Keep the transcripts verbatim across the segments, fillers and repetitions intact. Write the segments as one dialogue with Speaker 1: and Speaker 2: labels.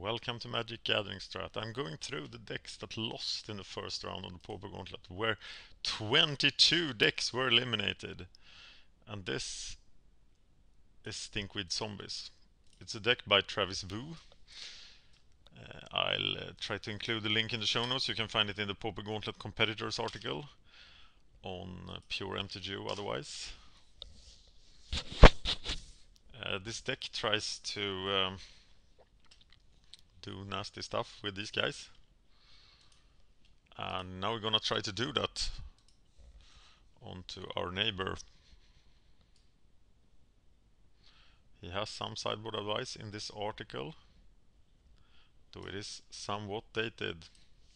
Speaker 1: welcome to Magic Gathering Strat. I'm going through the decks that lost in the first round of the Pauper Gauntlet, where twenty-two decks were eliminated. And this is Stinkweed Zombies. It's a deck by Travis Vu. Uh, I'll uh, try to include the link in the show notes. You can find it in the Pauper Gauntlet Competitors article on uh, Pure M T G O otherwise. Uh, this deck tries to um, do nasty stuff with these guys. And now we're gonna try to do that onto our neighbor. He has some sideboard advice in this article, though it is somewhat dated.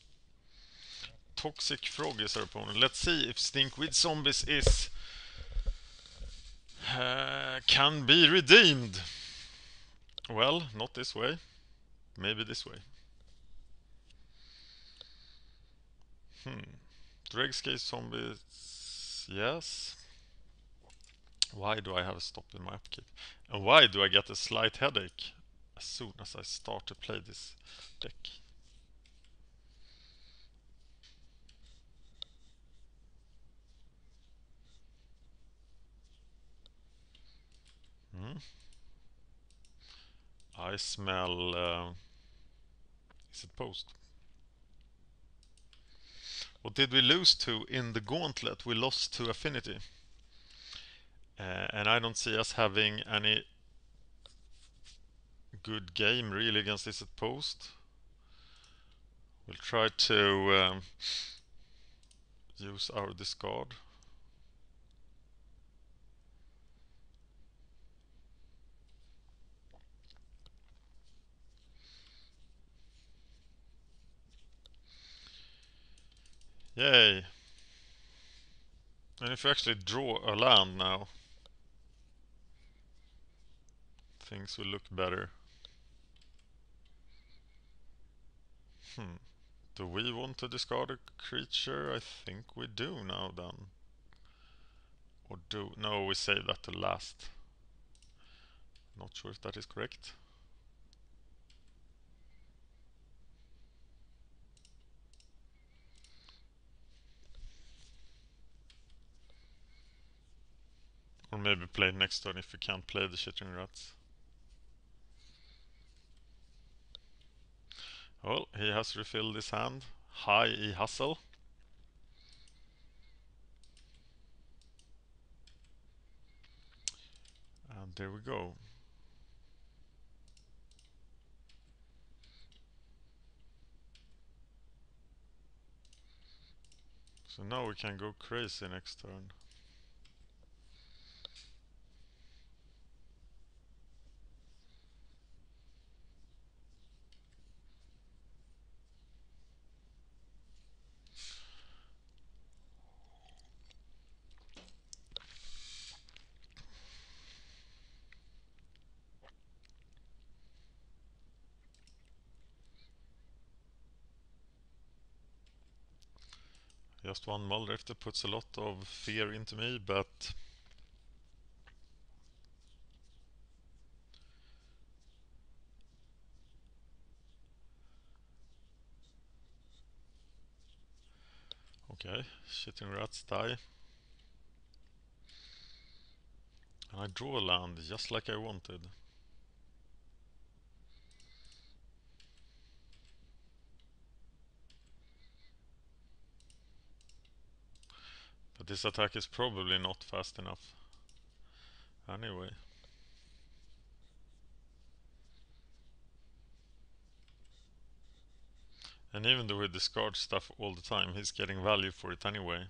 Speaker 1: Toxic Frog is our opponent. Let's see if Stinkweed Zombies is uh, can be redeemed. Well, not this way. Maybe this way. Hmm. Dregscase Zombies, yes. Why do I have a stop in my upkeep? And why do I get a slight headache as soon as I start to play this deck? Hmm. I smell... Uh, is it post? What did we lose to in the gauntlet? We lost to Affinity. Uh, and I don't see us having any good game really against this at post. We'll try to um, use our discard. Yay! And if we actually draw a land now, things will look better. Hmm. Do we want to discard a creature? I think we do now then. Or do... No, we save that to last. Not sure if that is correct. Or maybe play next turn if we can't play the Chittering Rats. Well, he has refilled his hand. High E Hustle. And there we go. So now we can go crazy next turn. Just one Muldrifter puts a lot of fear into me, but okay, Chittering Rats die. And I draw a land just like I wanted. But this attack is probably not fast enough. Anyway. And even though he discards stuff all the time, he's getting value for it anyway.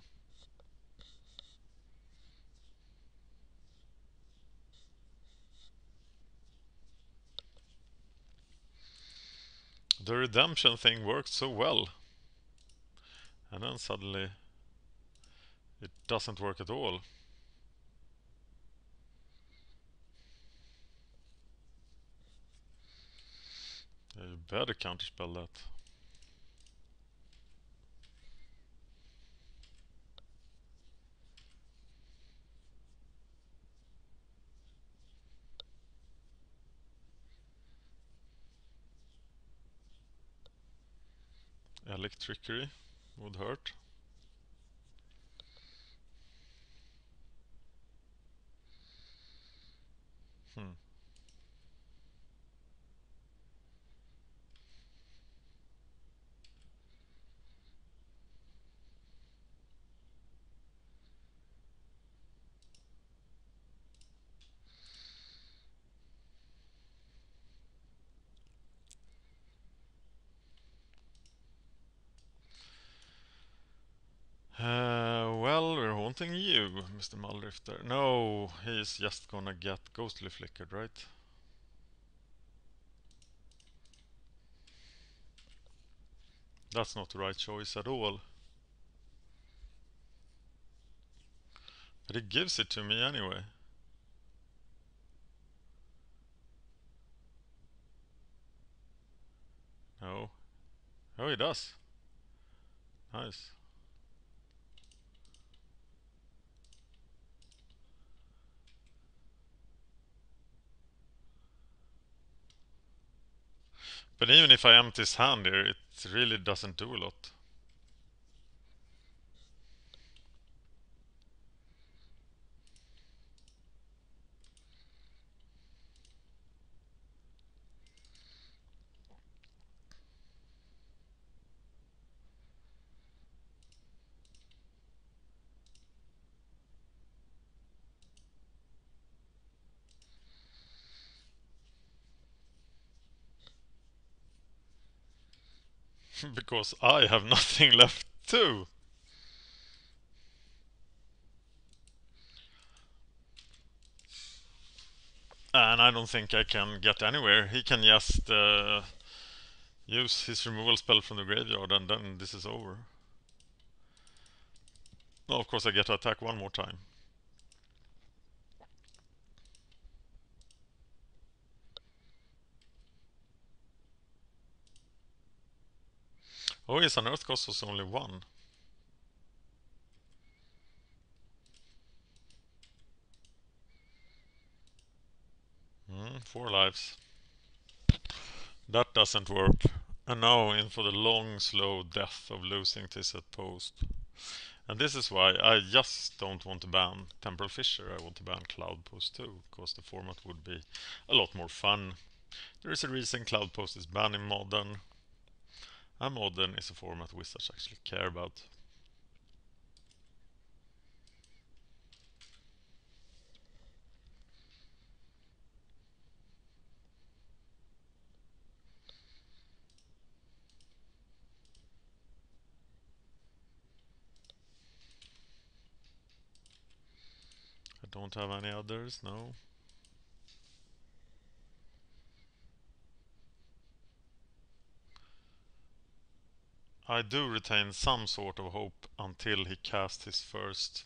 Speaker 1: The redemption thing worked so well. And then suddenly it doesn't work at all. Yeah, you better counterspell that. Elec Trickery would hurt. Hmm. Uh, well, we're haunting you, Mister Muldrifter. No, he's just gonna get Ghostly Flickered, right? That's not the right choice at all. But he gives it to me anyway. No. Oh, he does. Nice. But even if I empty his hand here, it really doesn't do a lot. Because I have nothing left too. And I don't think I can get anywhere. He can just uh, use his removal spell from the graveyard and then this is over. No, of course I get to attack one more time. Oh yes, Unearth cost us only one. Mm, four lives. That doesn't work. And now in for the long, slow death of losing this at post. And this is why I just don't want to ban Temporal Fissure. I want to ban Cloudpost too, because the format would be a lot more fun. There is a reason Cloudpost is banned in Modern. And Modern is a format Wizards actually care about. I don't have any others, no. I do retain some sort of hope until he casts his first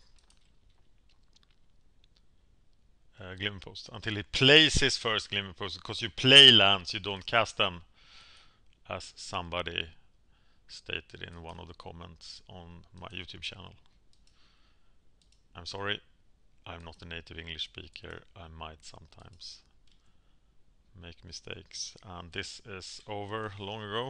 Speaker 1: uh, Glimmerpost. Until he plays his first Glimmerpost, because you play lands, you don't cast them, as somebody stated in one of the comments on my YouTube channel. I'm sorry, I'm not a native English speaker. I might sometimes make mistakes. And this is over long ago.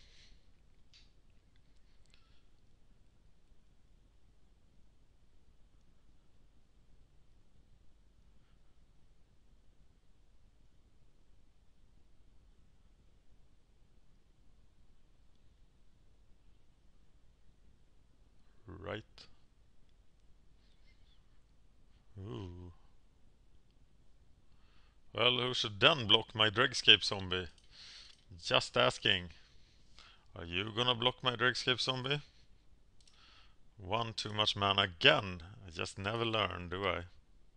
Speaker 1: Right. Ooh. Well, who should then block my Dregscape zombie? Just asking. Are you gonna block my Dregscape zombie? One too much mana again. I just never learn, do I?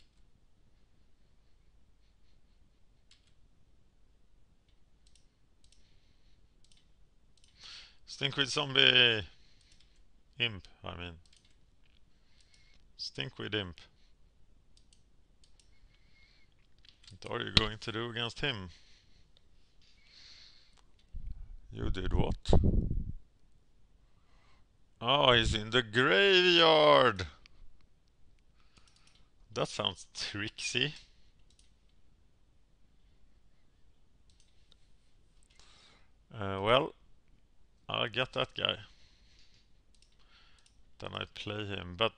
Speaker 1: Stinkweed zombie! Imp, I mean. Stinkweed imp. What are you going to do against him? You did what? Oh, he's in the graveyard! That sounds tricksy. Uh, well, I I get that guy. Then I play him, but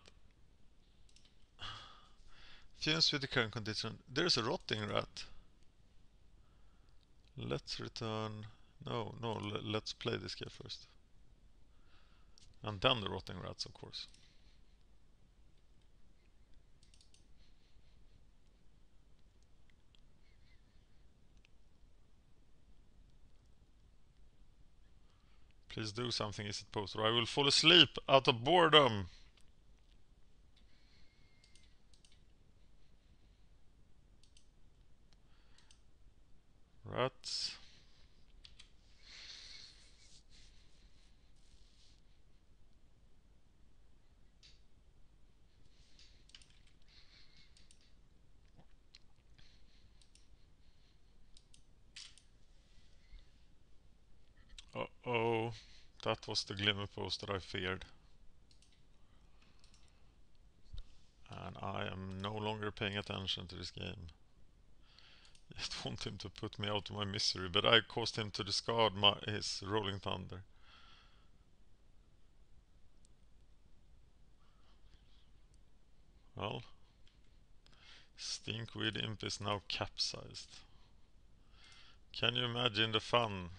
Speaker 1: fumes with the current condition. There's a rotting rat. Let's return. No, no, let's play this guy first. And then the rotting rats, of course. Please do something, is it post, or I will fall asleep out of boredom. Rats. Uh-oh. That was the glimmer post that I feared. And I am no longer paying attention to this game. I just want him to put me out of my misery, but I caused him to discard my, his Rolling Thunder. Well, Stinkweed Imp is now capsized. Can you imagine the fun?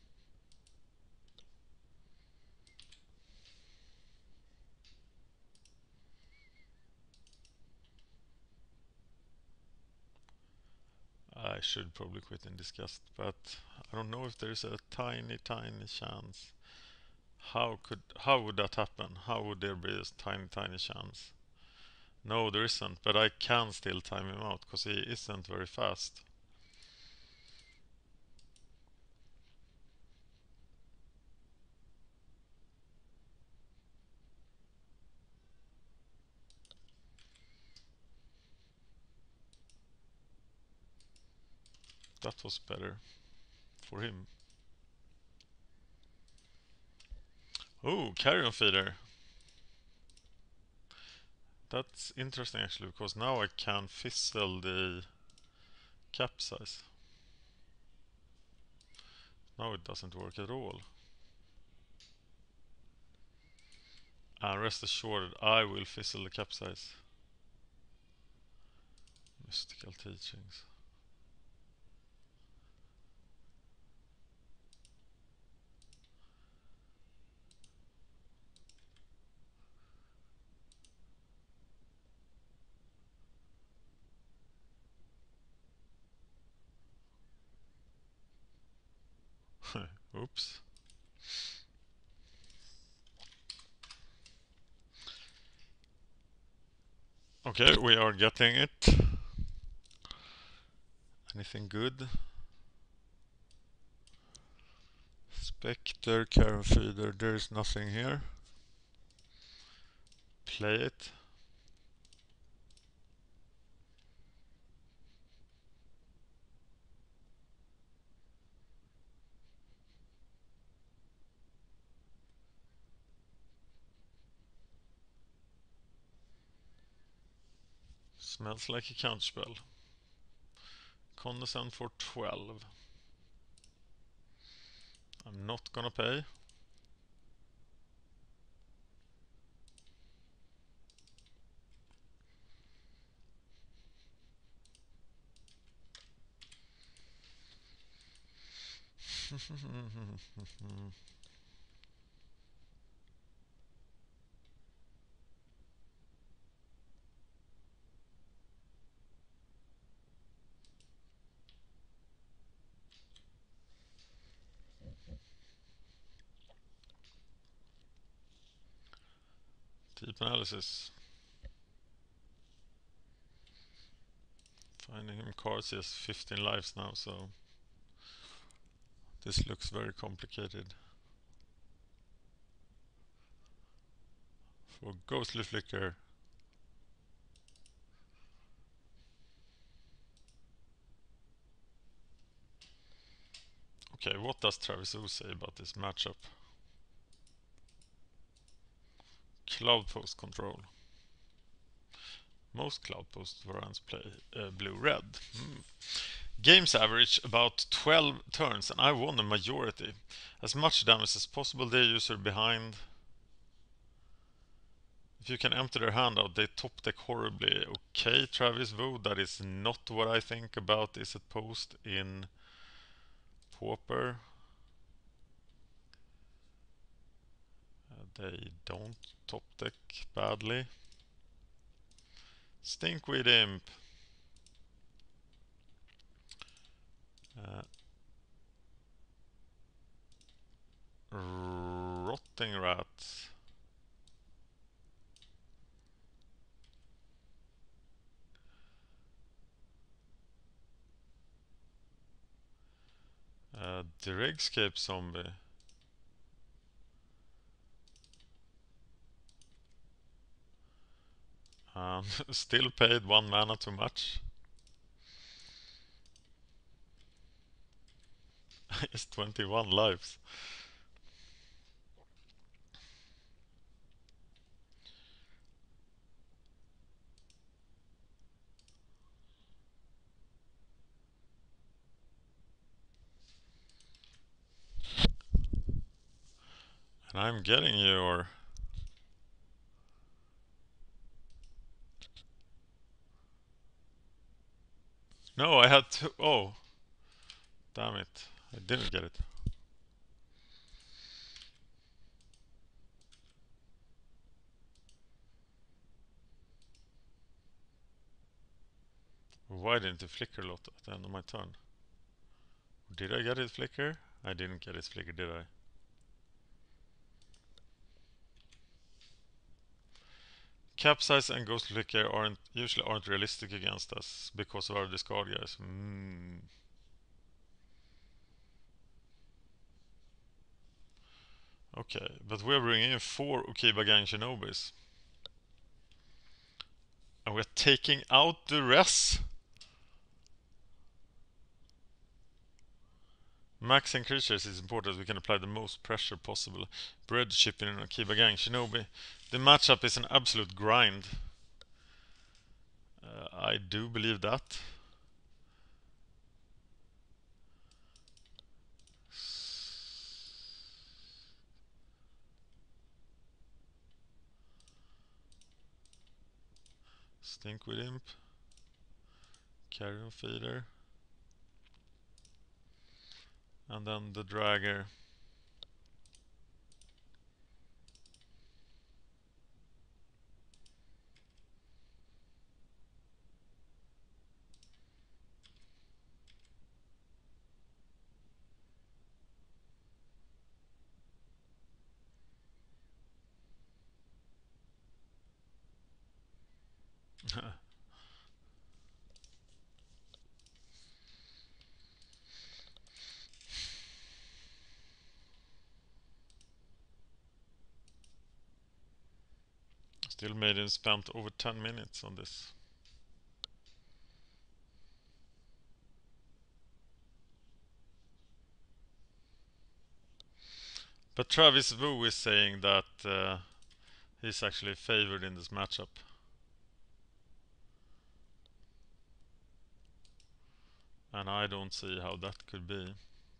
Speaker 1: I should probably quit in disgust, but I don't know if there's a tiny, tiny chance. How could, how would that happen? How would there be a tiny, tiny chance? No, there isn't, but I can still time him out, because he isn't very fast. That was better for him. Oh, Carrion Feeder. That's interesting actually, because now I can fizzle the capsize. Now it doesn't work at all. And rest assured, I will fizzle the capsize. Mystical teachings. Oops. Okay, we are getting it. Anything good? Spectre, Carrion Feeder, there is nothing here. Play it. Smells like a counterspell. Condescend for twelve. I'm not gonna pay. Deep analysis. Finding him cards, he has fifteen lives now, so this looks very complicated. For Ghostly Flicker. Okay, what does Travis O say about this matchup? Cloud Post control. Most Cloud Post variants play uh, blue-red. Mm. Games average about twelve turns and I won the majority. As much damage as possible, their user behind. If you can empty their hand out, they top deck horribly. Okay, Travis Wu, that is not what I think about this at post in Pauper. Uh, they don't top deck badly. Stinkweed Imp. Uh, Rotting Rats. Uh, Dregscape Zombie. Um, still paid one mana too much. It's twenty-one lives. And I'm getting your... No, I had to... Oh. Damn it. I didn't get it. Why didn't it flicker a lot at the end of my turn? Did I get it flicker? I didn't get it flicker, did I? Capsize and Ghost Flicker aren't usually aren't realistic against us because of our discard guys. Mm. Okay, but we're bringing in four Ukiba Gang Shinobis. And we're taking out the rest. Maxing creatures is important as we can apply the most pressure possible. Bread shipping in Ukiba Gang Shinobi. The matchup is an absolute grind. Uh, I do believe that. Stinkweed Imp. Carrion Feeder. And then the Dragger. Still made him spent over ten minutes on this. But Travis Wu is saying that uh, he's actually favored in this matchup. And I don't see how that could be.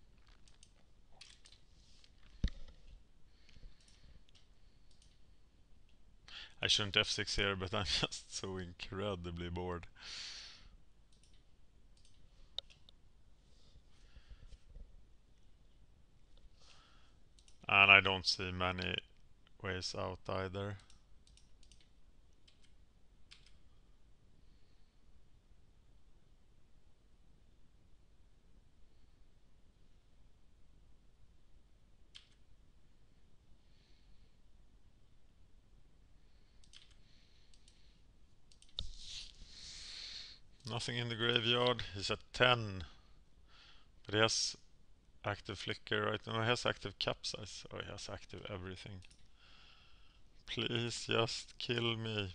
Speaker 1: I shouldn't F six here, but I'm just so incredibly bored. And I don't see many ways out either. Nothing in the graveyard. He's at ten. But he has active flicker right now. He has active capsize. Oh, he has active everything. Please just kill me.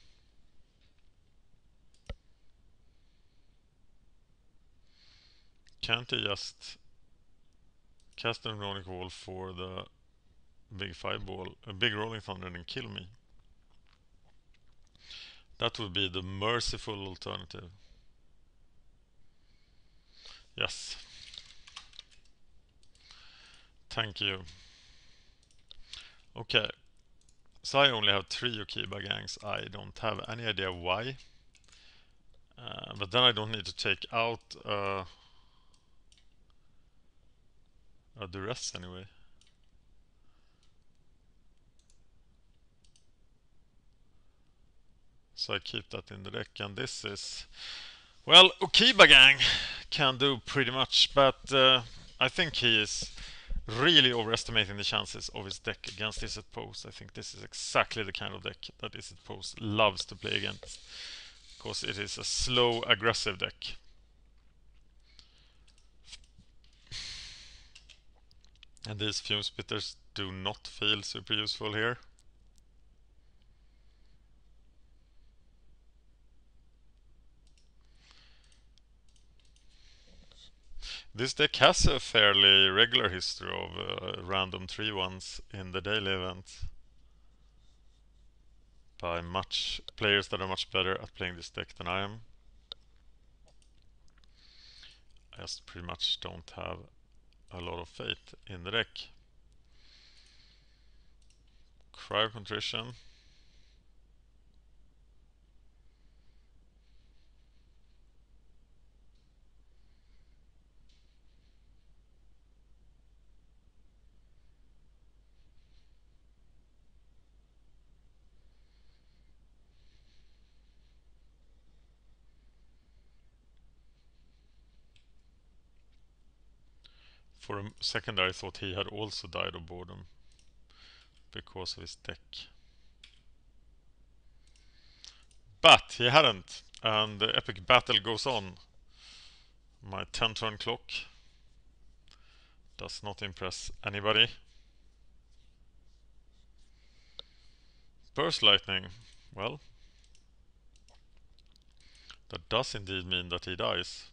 Speaker 1: Can't he just cast a Demonic Wall for the big fireball, a big Rolling Thunder and kill me? That would be the merciful alternative. Yes. Thank you. Okay. So I only have three Okiba gangs. I don't have any idea why. Uh, but then I don't need to take out uh, a duress anyway. So I keep that in the deck, and this is... Well, Okiba gang can do pretty much, but uh, I think he is really overestimating the chances of his deck against Izzet Post. I think this is exactly the kind of deck that Izzet Post loves to play against, because it is a slow, aggressive deck. And these Fume Spitters do not feel super useful here. This deck has a fairly regular history of uh, random three ones in the daily event by much players that are much better at playing this deck than I am. I just pretty much don't have a lot of faith in the deck. Cryo Contrition. For a second I thought he had also died of boredom because of his deck. But he hadn't, and the epic battle goes on. My ten turn clock does not impress anybody. Burst Lightning, well, that does indeed mean that he dies.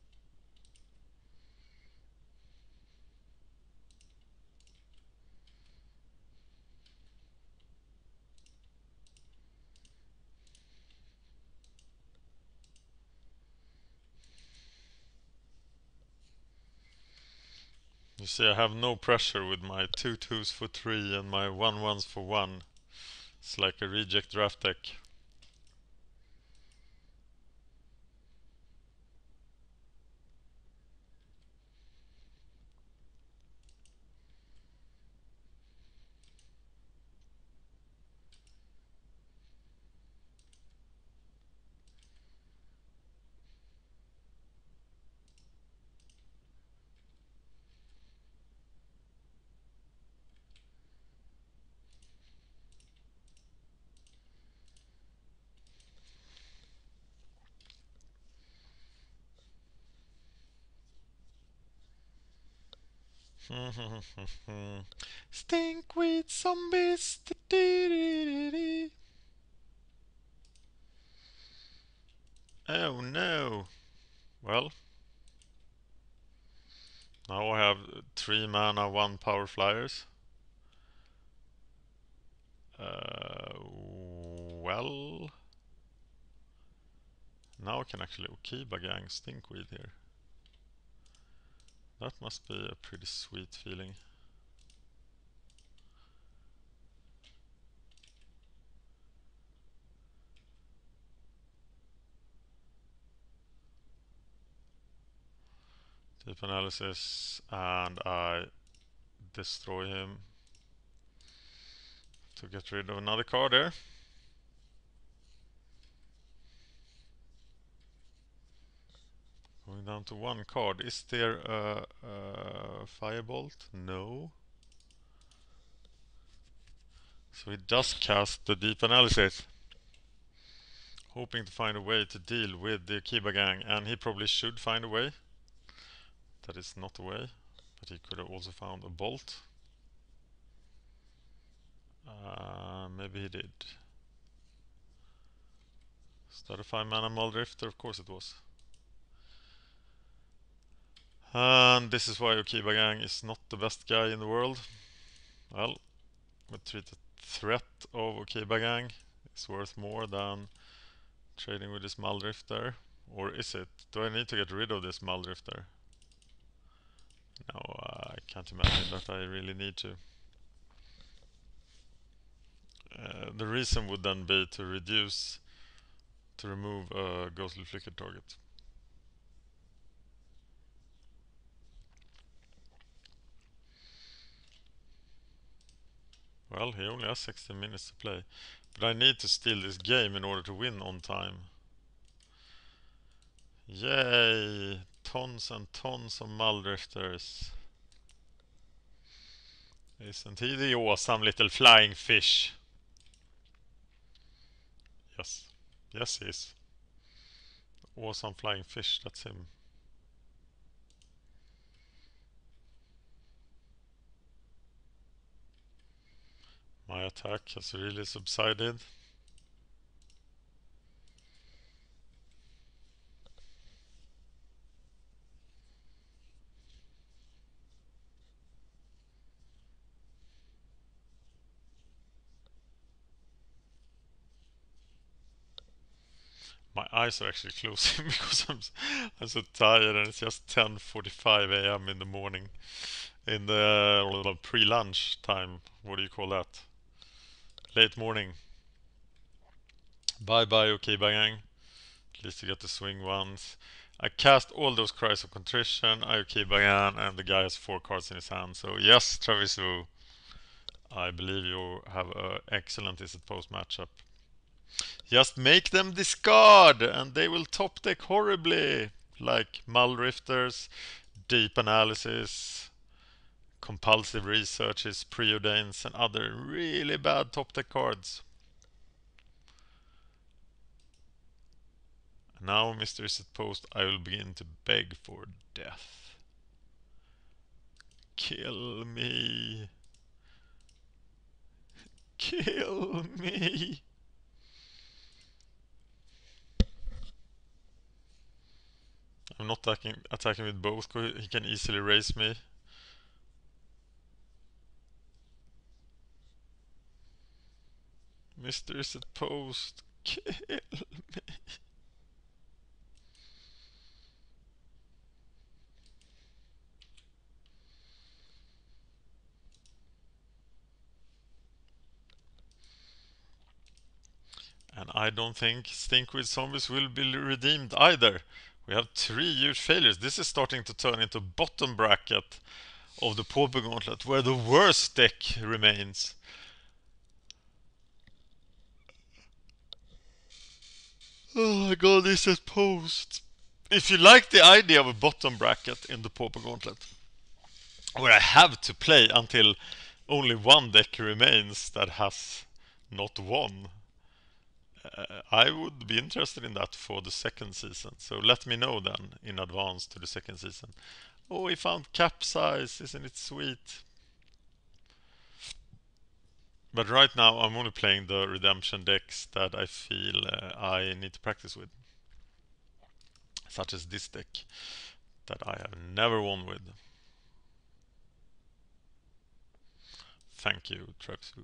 Speaker 1: You see, I have no pressure with my two twos for three and my one ones for one. It's like a reject draft deck. Stinkweed zombies. Oh no. Well, now I have three mana, one power flyers. Uh, well, now I can actually Okiba gang Stinkweed here. That must be a pretty sweet feeling. Deep analysis, and I destroy him to get rid of another card there. Going down to one card. Is there a, a Firebolt? No. So he does cast the Deep Analysis, hoping to find a way to deal with the Okiba gang, and he probably should find a way. That is not a way, but he could have also found a bolt. Uh, maybe he did. Is that a five mana Muldrifter? Of course it was. And this is why Okiba gang is not the best guy in the world. Well, we treat the threat of Okiba gang is worth more than trading with this Muldrifter. Or is it? Do I need to get rid of this Muldrifter? No, I can't imagine that I really need to. Uh, the reason would then be to reduce, to remove a ghostly flicker target. Well, he only has sixteen minutes to play. But I need to steal this game in order to win on time. Yay! Tons and tons of Muldrifters. Isn't he the awesome little flying fish? Yes. Yes, he is. Awesome flying fish, that's him. My attack has really subsided. My eyes are actually closing because I'm I'm so tired and it's just ten forty-five a m in the morning. In the pre-lunch time. What do you call that? Late morning. Bye bye, okay, Bangang. At least you get to swing once. I cast all those Cries of Contrition, Aoki Bagan, and the guy has four cards in his hand. So yes, Travis Wu, I believe you have an excellent Is It Post matchup. Just make them discard, and they will top deck horribly, like Muldrifters, Deep Analysis, Compulsive Researches, Preordains, and other really bad top deck cards. Now, Mister Is It Post, I will begin to beg for death. Kill me. Kill me. I'm not attacking, attacking with both, he can easily raise me. Mister Is It Post, kill me. And I don't think Stinkweed Zombies will be redeemed either. We have three huge failures. This is starting to turn into bottom bracket of the Pauper Gauntlet, where the worst deck remains. Oh my god, Is It Post. If you like the idea of a bottom bracket in the Pauper Gauntlet, where I have to play until only one deck remains that has not won, uh, I would be interested in that for the second season. So let me know then in advance to the second season. Oh, we found Capsize, isn't it sweet? But right now I'm only playing the redemption decks that I feel uh, I need to practice with. Such as this deck that I have never won with. Thank you, Trepsu.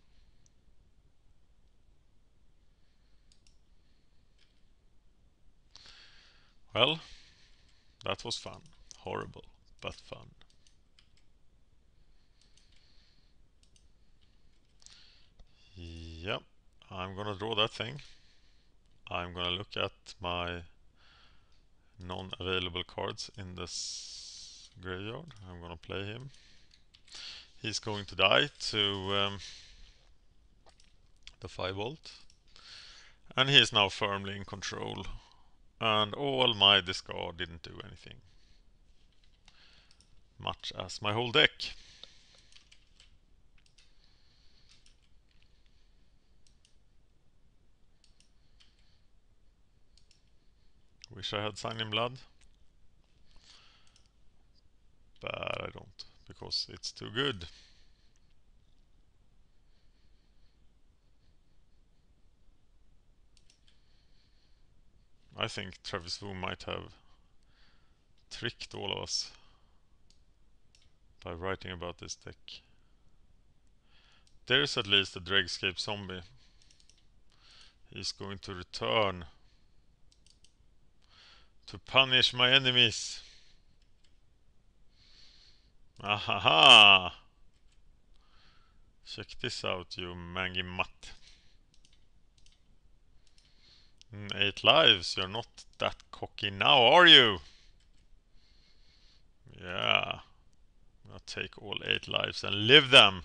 Speaker 1: Well, that was fun. Horrible, but fun. Yep, I'm gonna draw that thing. I'm gonna look at my non-available cards in this graveyard. I'm gonna play him. He's going to die to um, the five volt. And he is now firmly in control. And all my discard didn't do anything. Much as my whole deck. Wish I had Sign in Blood. But I don't, because it's too good. I think Travis Wu might have tricked all of us by writing about this deck. There's at least a Dregscape zombie. He's going to return to punish my enemies. Ahaha! Check this out, you mangy mutt. Mm, eight lives, you're not that cocky now, are you? Yeah. I'll take all eight lives and live them.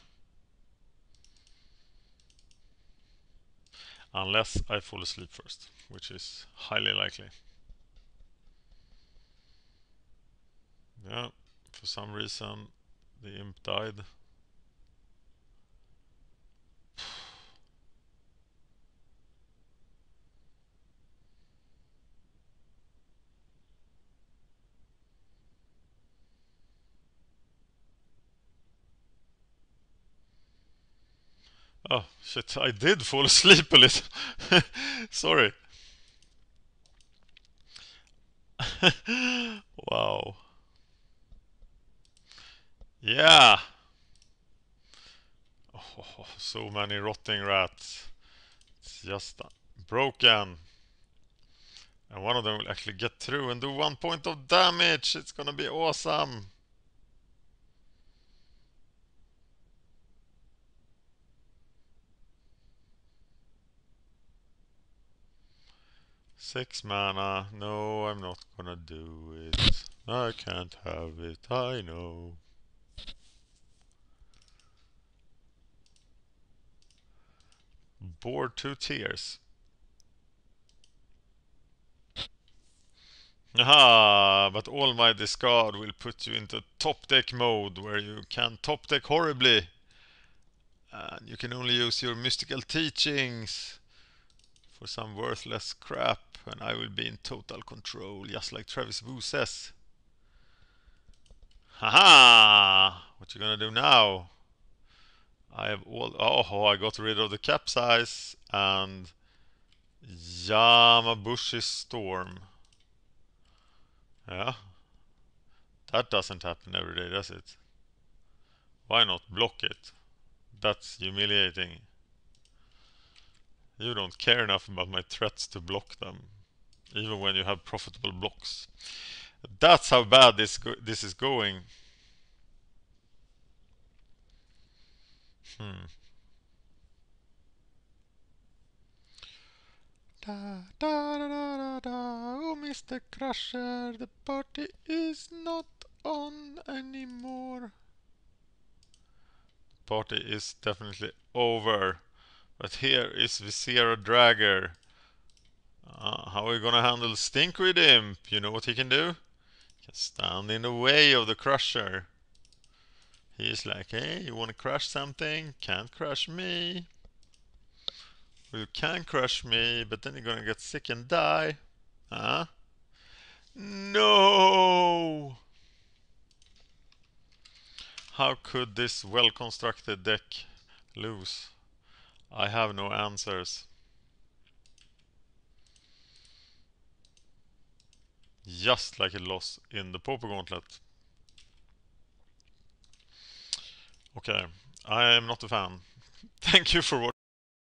Speaker 1: Unless I fall asleep first, which is highly likely. Yeah, for some reason the imp died. Oh shit, I did fall asleep a little. Sorry. Wow. Yeah. Oh, so many rotting rats. It's just broken. And one of them will actually get through and do one point of damage. It's gonna be awesome. Six mana. No, I'm not gonna do it. I can't have it, I know. Board two tiers. Aha, but all my discard will put you into top deck mode where you can top deck horribly. And you can only use your mystical teachings for some worthless crap, and I will be in total control, just like Travis Wu says. Haha! What you gonna do now? I have all. Oh, I got rid of the capsize and Yamabushi Storm. Yeah, that doesn't happen every day, does it? Why not block it? That's humiliating. You don't care enough about my threats to block them, even when you have profitable blocks. That's how bad this go this is going. Hmm. Da, da, da, da, da. Oh, Mister Crusher, the party is not on anymore. Party is definitely over. But here is Viscera Dragger. Uh, how are we gonna handle Stinkweed Imp? You know what he can do? He can stand in the way of the Crusher. He's like, hey, you wanna crush something? Can't crush me. Well, you can crush me, but then you're gonna get sick and die. Huh? No! How could this well-constructed deck lose? I have no answers. Just like it lost in the Pauper Gauntlet. Okay, I am not a fan. Thank you for watching.